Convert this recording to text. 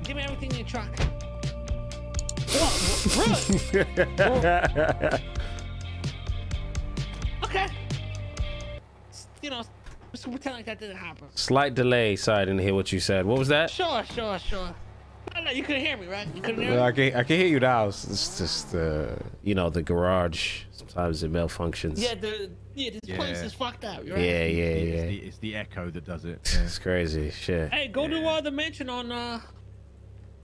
Give me everything in your truck. What? Really? Okay. You know, just pretend like that didn't happen. Slight delay. Sorry, I didn't hear what you said. What was that? Sure. No, you couldn't hear me, right? You couldn't hear me? I can hear you now. It's just you know, the garage. Sometimes it malfunctions. Yeah, this place is fucked up. Right? Yeah. It's the echo that does it. Yeah. It's crazy. Shit. Hey, go to the mansion on